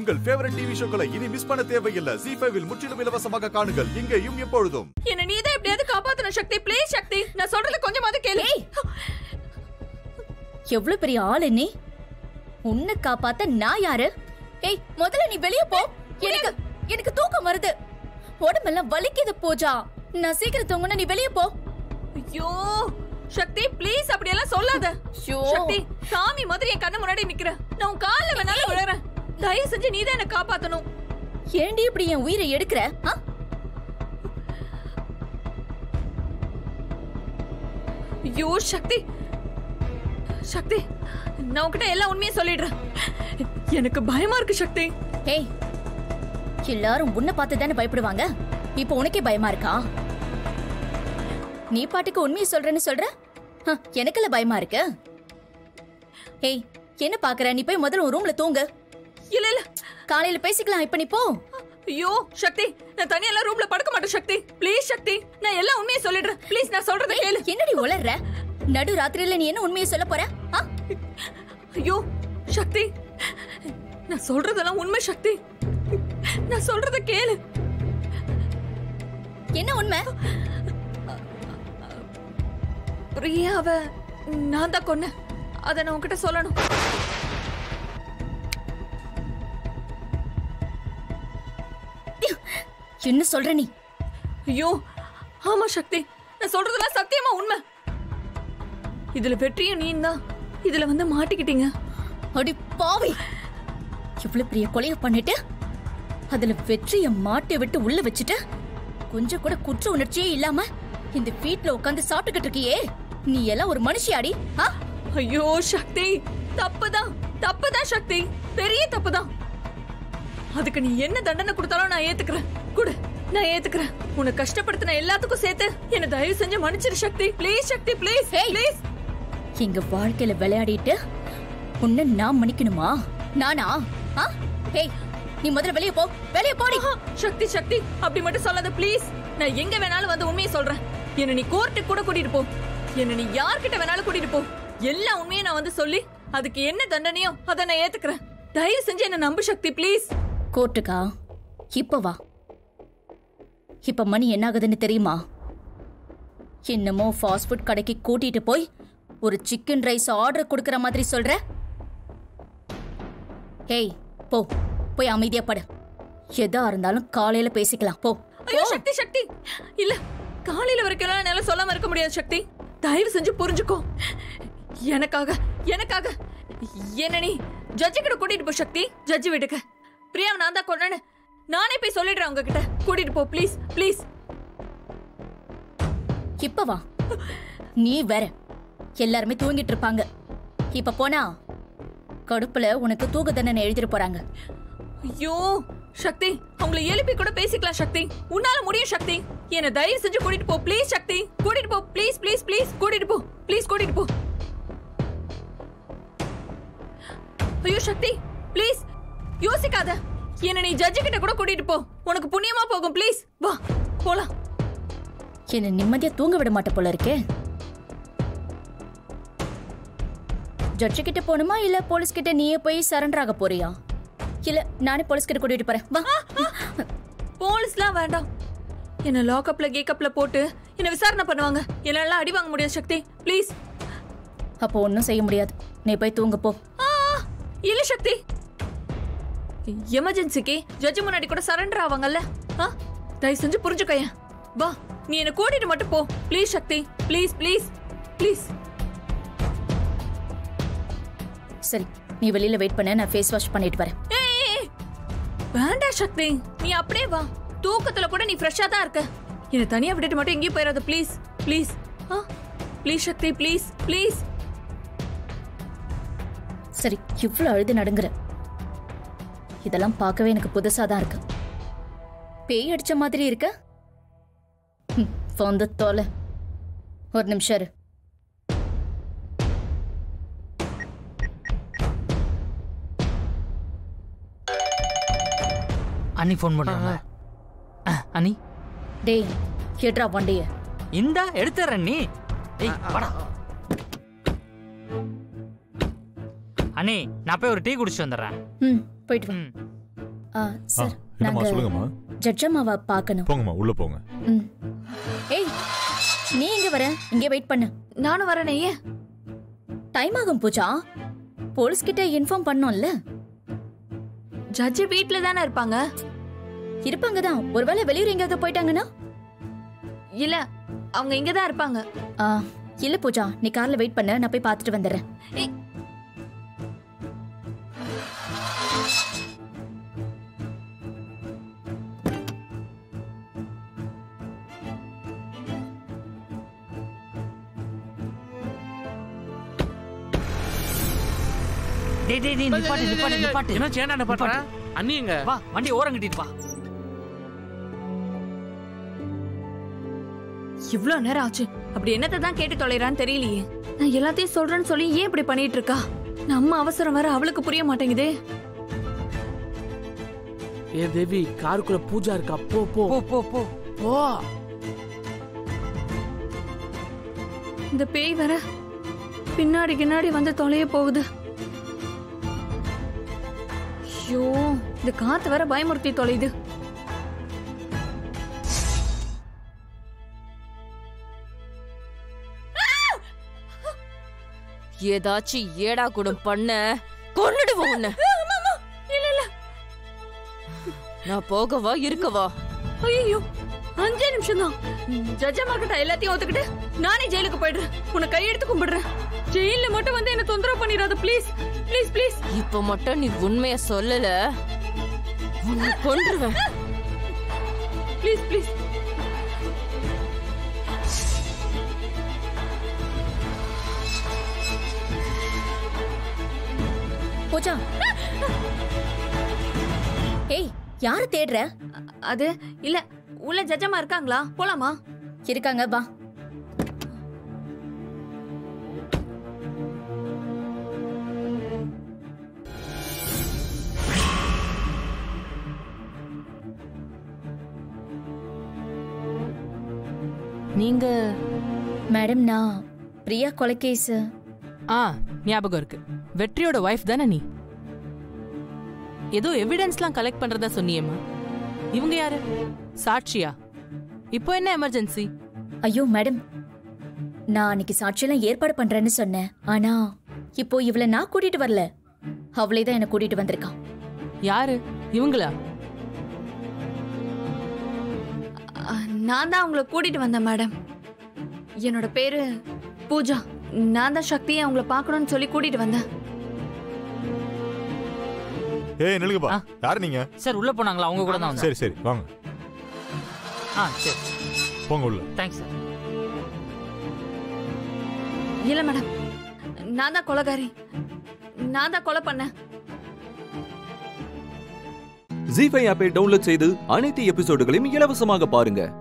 உங்கள் favourite TV ஷோக்களை இனி miss பண்ண தேவையில்லை. Zee5 இல் முற்றிலும் இலவசமாக காணுங்கள். இங்கேயும் எப்பொழுதும். என்ன நீதான் எப்படியாவது காப்பாத்தணும் சக்தி. ப்ளீஸ் சக்தி, நான் சொல்றது கொஞ்சமாவது கேளு. எவ்வளவு பெரிய ஆளு நீ? உன்னை காப்பாத்த நான் யாரு? ஏய், முதல்ல நீ வெளிய போ. எனக்கு தூக்கம் வருது. உடம்பெல்லாம் வலிக்குது பூஜா. நான் சீக்கிரம் தூங்கணும், நீ வெளிய போ. ஐயோ சக்தி, ப்ளீஸ் அப்படி எல்லாம் சொல்லாத. சக்தி, சாமி மாதிரி என் கண்ணு முன்னாடி நிக்கிற. நான் உன் கால்ல வேணாலும் விழறேன். தயவு செஞ்சு நீதான் என்ன காப்பாத்தணும். ஏண்டி இப்படி என் உயிரை எடுக்கிற? ஐயோ சக்தி, சக்தி, நான் உன்கிட்ட எல்லாம் உண்மையை சொல்லிடுறேன். எனக்கு பயமா இருக்கு சக்தி. ஏய், எல்லாரும் உன்னை பார்த்து தானே பயப்படுவாங்க. இப்போ உனக்கே பயமா இருக்கா? நீ பாட்டுக்கு உண்மையை சொல்றேன்னு சொல்ற. எனக்குல பயமா இருக்கு. ஏய், என்ன பாக்குற? நீ போய் முதல்ல ஒரு ரூம்ல தூங்கு. இல்ல இல்ல, காலையில பேசிக்கலாம். இப்ப நீ போ. ஐயோ சக்தி, நான் தனியா எல்லாம் ரூம்ல படுக்க மாட்டேன் சக்தி. ப்ளீஸ் சக்தி, நான் எல்லாம் உண்மையை சொல்லிடுறேன். ப்ளீஸ் நான் சொல்றத கேளு. என்னடி உளறற? நடு ராத்திரியில நீ என்ன உண்மையை சொல்ல போற? ஐயோ சக்தி, நான் சொல்றதெல்லாம் உண்மை சக்தி. நான் சொல்றத கேளு. என்ன உண்மை? பிரியாவ நான் தான் கொன்னேன். அத நான் உன்கிட்ட சொல்லணும். என்ன சொல்ற நீ? ஐயோ ஆமா சக்தி, நான் சொல்றதெல்லாம் சத்தியமா உண்மை. இதுல வெற்றியும் நீ தான் இதுல வந்து மாட்டிக்கிட்டீங்க. அடி பாவி, இவ்வளவு பெரிய கொலைய பண்ணிட்டு அதுல வெற்றிய மாட்டி விட்டு உள்ள வச்சுட்டு கொஞ்சம் கூட குற்ற உணர்ச்சியே இல்லாம இந்த வீட்ல உட்கார்ந்து சாப்பிட்டுக்கிட்டு இருக்கியே, நீ எல்லாம் ஒரு மனுஷியாடி? ஐயோ சக்தி, தப்புதான் சக்தி, பெரிய தப்புதான். அதுக்கு நீ என்ன தண்டனை கொடுத்தாலும் நான் ஏத்துக்கிறேன். குடு, நான் ஏத்துக்கிறேன். உன்னை கஷ்டப்படுத்தின எல்லாத்துக்கும் சேர்த்து என்ன தயவு செஞ்சு மன்னிச்சிரு Shakti. Please Shakti, please please. எங்க வாழ்க்கையில விளையாடிட்டு உன்னை நான் மன்னிக்கணுமா? நானா? ஏய், நீ முதல்ல வெளியே போ. வெளியே போடி. சக்தி சக்தி, அப்படி மட்டும் சொல்லாத ப்ளீஸ். நான் எங்க வேணாலும் வந்து உண்மையை சொல்றேன். என்ன நீ கோர்ட்டுக்கு கூட கூட்டிட்டு போ. என்ன நீ யார்கிட்ட வேணாலும் கூட்டிட்டு போ. எல்லா உண்மையை நான் வந்து சொல்லி அதுக்கு என்ன தண்டனையோ அதை நான் ஏத்துக்கிறேன். தயவு செஞ்சு என்ன நம்பு சக்தி, ப்ளீஸ். கோர்ட்டுக்கா? இப்ப வா. இப்ப மணி என்ன ஆகுதுன்னு தெரியுமா? என்னமோ ஃபாஸ்ட் ஃபுட் கடைக்கு கூட்டிட்டு போய் ஒரு சிக்கன் ரைஸ் ஆர்டர் கொடுக்கற மாதிரி சொல்ற. ஏய், போ, போய் அமைதியா படு. எதா இருந்தாலும் காலையில பேசிக்கலாம். போ. ஐயோ சக்தி சக்தி, இல்ல, காலையில வரைக்கும் என்னால சொல்லாம இருக்க முடியாது சக்தி. தயவு செஞ்சு புரிஞ்சுக்கோ. எனக்காக என்ன நீ ஜட்ஜி கிட்ட கூட்டிட்டு போ சக்தி. ஜட்ஜி வீட்டுக்கு. பிரியாவை நான் தான் கொன்னேன்னு நானே போய் சொல்லிடுறேன் அவங்க கிட்ட. கூட்டிட்டு போ ப்ளீஸ் ப்ளீஸ். இப்ப வா. நீ வேற, எல்லாருமே தூங்கிட்டு இருப்பாங்க. இப்ப போனா கடுப்புல உனக்கு தூக்கு தண்டனை எழுதிட்டு போறாங்க. ஐயோ சக்தி, அவங்களை எழுப்பி கூட பேசிக்கலாம் சக்தி. உன்னால முடியும் சக்தி. என்ன தயவு செஞ்சு கூட்டிட்டு போ ப்ளீஸ் சக்தி. கூட்டிட்டு போ ப்ளீஸ் ப்ளீஸ் ப்ளீஸ். கூட்டிட்டு போ ப்ளீஸ், கூட்டிட்டு போ. ஐயோ சக்தி, ப்ளீஸ் யோசிக்காத. என்ன நீ ஜட்ஜி கிட்ட கூட கூட்டிட்டு போ. உனக்கு புண்ணியமா போகும். ப்ளீஸ் வா, போலாம். என்ன நிம்மதியா தூங்க விட மாட்ட போல இருக்கே. ஜட்ஜி கிட்ட போணுமா இல்ல போலீஸ் கிட்ட நீயே போய் சரண்டர் ஆக போறியா? இல்ல நானே போலீஸ் கிட்ட கூட்டிட்டு போறேன். வா. போலீஸ்லாம் வேண்டாம். என்ன லாக்அப்ல கேக்கப்ல போட்டு என்ன விசாரணை பண்ணுவாங்க. என்னால அடி வாங்க முடியாது சக்தி. ப்ளீஸ். அப்போ ஒன்னும் செய்ய முடியாது. நீ போய் தூங்க போ. இல்ல சக்தி, எமர்ஜென்சிக்கு ஜட்ஜி முன்னாடி கூட சரண்டர் ஆவாங்கல்ல. தயவு செஞ்சு புரிஞ்சுக்கோய. வா, நீ என்ன கூட்டிட்டு மட்டும் போ please Shakti. Please please please. சரி, நீ வெளியில வெயிட் பண்ண. நான் ஃபேஸ் வாஷ் பண்ணிட்டு வரேன். வேண்டாம் சக்தி, நீ அப்படியே வா. தூக்கத்துல கூட நீ ஃப்ரெஷ்ஷா தான் இருக்க. என்ன தனியா விட்டுட்டு மட்டும் எங்கேயும் போயிடாத please please. Please Shakti, please please. சரி, இவ்வளவு அழுது நடுங்குற. இதெல்லாம் பார்க்கவே எனக்கு புதுசாதான் இருக்கு. பேய் அடிச்ச மாதிரி இருக்க. வந்து தோலை. ஒரு நிமிஷம் இரு. அண்ணி ஃபோன் பண்றாங்க. அண்ணி. டேய், கேட்றா வண்டிய. இந்தா எடுத்துறேன் நீ. ஏய் வாடா. அண்ணி, நான் போய் ஒரு டீ குடிச்சிட்டு வந்துடுறேன். போயிட்டு வா. சார் என்னம்மா நாங்க சொல்லுங்கம்மா. ஜட்ஜம்மாவை பார்க்கணும். போங்கம்மா உள்ள போங்க. ஏய் நீ எங்க வர? இங்கே வெயிட் பண்ணு. நானும் வரேனே. ஏன் டைம் ஆகும் பூஜா. போலீஸ் கிட்ட இன்ஃபார்ம் பண்ணோம்ல. ஜட்ஜி வீட்ல தானே இருப்பாங்க. இருப்பாங்க தான். ஒருவேளை வெளியூர் எங்கேயாவது போயிட்டாங்கன்னா? இல்ல அவங்க இங்க தான் இருப்பாங்க. இல்ல பூஜா, நீ கார்ல வெயிட் பண்ண, நான் போய் பார்த்துட்டு வந்துடுறேன். என்ன சேனா பண்ற? அண்ணி எங்க? வா வண்டி ஓரம் கட்டிட்டு வா. இவ்ளோ நேரம் ஆச்சு. அப்படி என்னத்தை தான் கேட்டு தொலைறான்னு தெரியலையே. நான் எல்லாத்தையும் சொல்றேன்னு சொல்லி ஏன் இப்படி பண்ணிட்டு இருக்கா? நம்ம அவசரம் வர அவளுக்கு புரிய மாட்டேங்குதே. ஏ தேவி, காருக்குள்ள பூஜா இருக்கா. போ போ போ போ போ. இந்த பேய் வர பின்னாடி கின்னாடி வந்து தொலைய போகுது. ஐயோ, இந்த காத்து வர பயமுறுத்தி தொலையுது. ஏதாச்சும் ஏடா கூடம் பண்ண கொன்னுடுவோம் உன்னை. நான் போகவா இருக்கவா? ஐயோ, 5 நிமிஷம் தான். ஜட்ஜமா கிட்ட எல்லாத்தையும் ஒத்துக்கிட்டு நானே ஜெயிலுக்கு போயிடுறேன். உன்னை கையெடுத்து கும்பிடுறேன். ஜெயில மட்டும் வந்து என்ன தொந்தரவு பண்ணிடாத ப்ளீஸ் ப்ளீஸ் ப்ளீஸ். இப்ப மட்டும் நீ உண்மைய சொல்லல, உன்னை கொன்றுவேன். Please please. பூஜா, ஏய் யார தேடுற? அது இல்ல, உள்ள ஜட்ஜமா இருக்காங்களா? போலாமா? இருக்காங்க, வா. நீங்க? மேடம், நான் பிரியா கொலைகேஸ். ஞாபகம் இருக்கு. வெற்றியோட வைஃப் தானே நீ? ஏதோ எவிடன்ஸ்லாம் கலெக்ட் பண்றதா சொன்னியேம்மா. இவங்க யாரு? சாட்சியா? இப்போ என்ன எமர்ஜென்சி? ஐயோ மேடம், நான் அன்னைக்கு சாட்சியெல்லாம் ஏற்பாடு பண்றேன்னு சொன்னேன். ஆனா இப்போ இவளை நான் கூட்டிட்டு வரல, அவளே தான் என்ன கூட்டிட்டு வந்திருக்கான். யாரு இவங்களா? நான் தான் உங்களை கூட்டிட்டு வந்தேன் மேடம். என்னோட பேரு பூஜா. நான் தான் சக்தியை அவங்கள பார்க்கணும்னு சொல்லி கூட்டிட்டு வந்தேன். ஏய் நில்லுங்கப்பா. யார் நீங்க? சார் உள்ள போனாங்களா? அவங்க கூட தான். சரி சரி வாங்க. சரி போங்க உள்ள. Thanks sir. இல்ல மேடம், நான் தான் கொலைகாரி. நான் தான் கொலை பண்ணேன். ஜீ5 ஆப்பை டவுன்லோட் செய்து அனைத்து எபிசோடுகளையும் இலவசமாக பாருங்க.